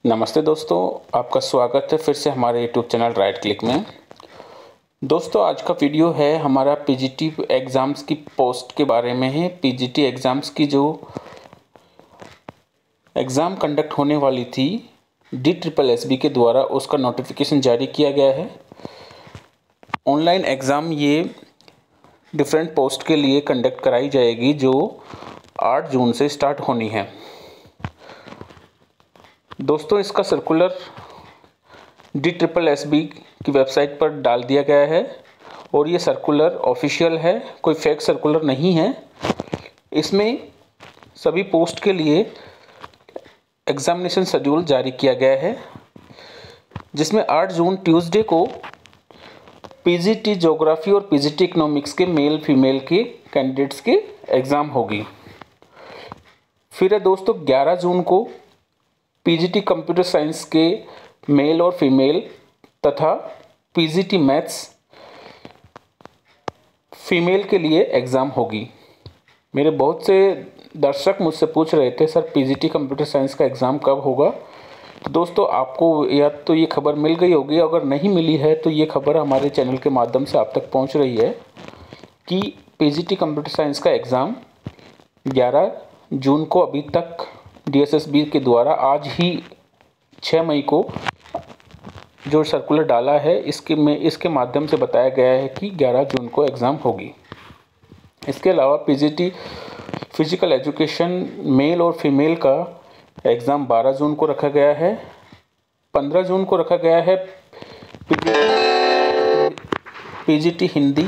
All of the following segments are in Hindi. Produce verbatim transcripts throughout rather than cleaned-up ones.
नमस्ते दोस्तों, आपका स्वागत है फिर से हमारे यूट्यूब चैनल राइट क्लिक में। दोस्तों, आज का वीडियो है हमारा पीजीटी एग्ज़ाम्स की पोस्ट के बारे में है। पीजीटी एग्ज़ाम्स की जो एग्ज़ाम कंडक्ट होने वाली थी डी ट्रिपल एस बी के द्वारा, उसका नोटिफिकेशन जारी किया गया है। ऑनलाइन एग्ज़ाम ये डिफरेंट पोस्ट के लिए कंडक्ट कराई जाएगी जो आठ जून से स्टार्ट होनी है। दोस्तों, इसका circular D triple S B की वेबसाइट पर डाल दिया गया है और ये सर्कुलर ऑफिशियल है, कोई फेक सर्कुलर नहीं है। इसमें सभी पोस्ट के लिए एग्जामिनेशन शेड्यूल जारी किया गया है, जिसमें आठ जून ट्यूसडे को पीजीटी ज्योग्राफी और पीजीटी इकोनॉमिक्स के मेल फीमेल के कैंडिडेट्स के एग्ज़ाम होगी। फिर है दोस्तों ग्यारह जून को पीजीटी कंप्यूटर साइंस के मेल और फीमेल तथा पीजीटी मैथ्स फीमेल के लिए एग्ज़ाम होगी। मेरे बहुत से दर्शक मुझसे पूछ रहे थे, सर पीजीटी कंप्यूटर साइंस का एग्ज़ाम कब होगा। तो दोस्तों, आपको या तो ये खबर मिल गई होगी, अगर नहीं मिली है तो ये खबर हमारे चैनल के माध्यम से आप तक पहुंच रही है कि पीजीटी कंप्यूटर साइंस का एग्ज़ाम ग्यारह जून को अभी तक डी एस एस बी के द्वारा आज ही छः मई को जो सर्कुलर डाला है इसके में इसके माध्यम से बताया गया है कि ग्यारह जून को एग्ज़ाम होगी। इसके अलावा पीजीटी फिजिकल एजुकेशन मेल और फीमेल का एग्ज़ाम बारह जून को रखा गया है। पंद्रह जून को रखा गया है पीजीटी हिंदी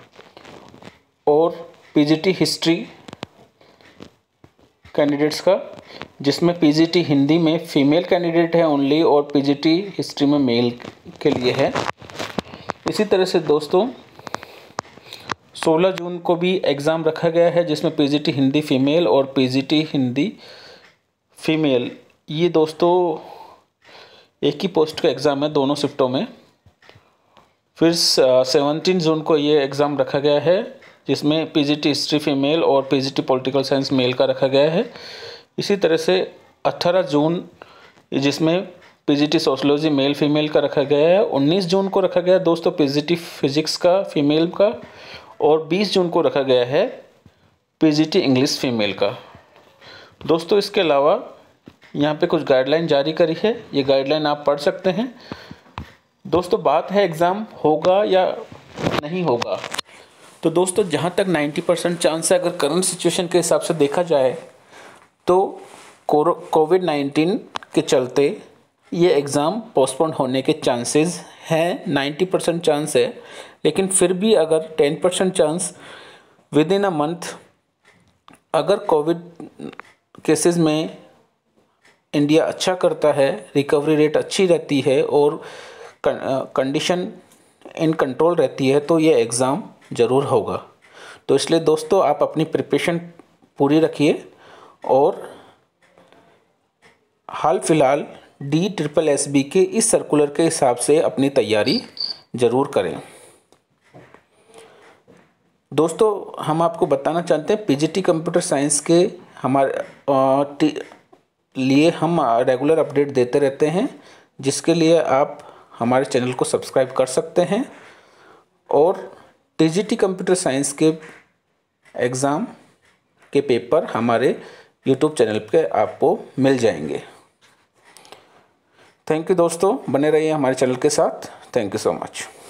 और पीजीटी हिस्ट्री कैंडिडेट्स का, जिसमें पीजीटी हिंदी में फीमेल कैंडिडेट है ओनली और पीजीटी हिस्ट्री में मेल के लिए है। इसी तरह से दोस्तों सोलह जून को भी एग्ज़ाम रखा गया है, जिसमें पीजीटी हिंदी फीमेल और पीजीटी हिंदी फीमेल, ये दोस्तों एक ही पोस्ट का एग्ज़ाम है दोनों शिफ्टों में। फिर सेवनटीन जून को ये एग्ज़ाम रखा गया है, जिसमें पीजीटी हिस्ट्री फीमेल और पीजीटी पॉलिटिकल साइंस मेल का रखा गया है। इसी तरह से अठारह जून जिसमें पीजीटी सोशोलॉजी मेल फीमेल का रखा गया है। उन्नीस जून को रखा गया दोस्तों पीजीटी फिजिक्स का फीमेल का, और बीस जून को रखा गया है पीजीटी इंग्लिश फीमेल का। दोस्तों, इसके अलावा यहाँ पे कुछ गाइडलाइन जारी करी है, ये गाइडलाइन आप पढ़ सकते हैं। दोस्तों, बात है एग्ज़ाम होगा या नहीं होगा, तो दोस्तों जहाँ तक नब्बे परसेंट चांस है, अगर करंट सिचुएशन के हिसाब से देखा जाए तो कोविड नाइन्टीन के चलते ये एग्ज़ाम पोस्टपोन होने के चांसेस हैं। नब्बे परसेंट चांस है, लेकिन फिर भी अगर दस percent chance within a month अगर कोविड केसेस में इंडिया अच्छा करता है, रिकवरी रेट अच्छी रहती है और कंडीशन इन कंट्रोल रहती है, तो ये एग्ज़ाम ज़रूर होगा। तो इसलिए दोस्तों आप अपनी प्रिपरेशन पूरी रखिए और हाल फिलहाल डी ट्रिपल एस बी के इस सर्कुलर के हिसाब से अपनी तैयारी ज़रूर करें। दोस्तों, हम आपको बताना चाहते हैं पीजीटी कंप्यूटर साइंस के हमारे लिए हम रेगुलर अपडेट देते रहते हैं, जिसके लिए आप हमारे चैनल को सब्सक्राइब कर सकते हैं और टीजीटी कंप्यूटर साइंस के एग्ज़ाम के पेपर हमारे यूट्यूब चैनल पे आपको मिल जाएंगे। थैंक यू दोस्तों, बने रहिए हमारे चैनल के साथ। Thank you so much.